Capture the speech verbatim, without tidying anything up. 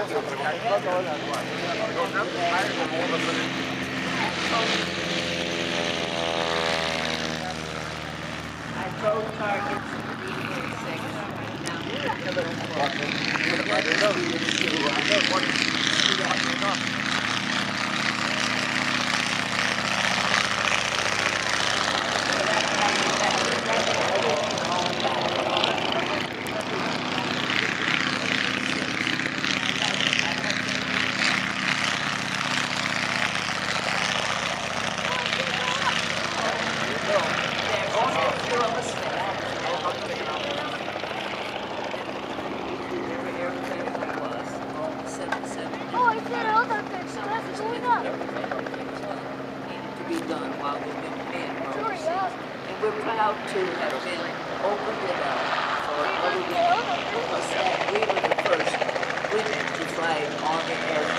Both targets equal second. Done while we've been paying roads. And we're proud to have been opened it up for other people. Because that we were the first women to fly on the air